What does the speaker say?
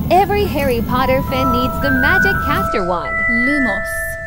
Every Harry Potter fan needs the magic caster wand. Lumos.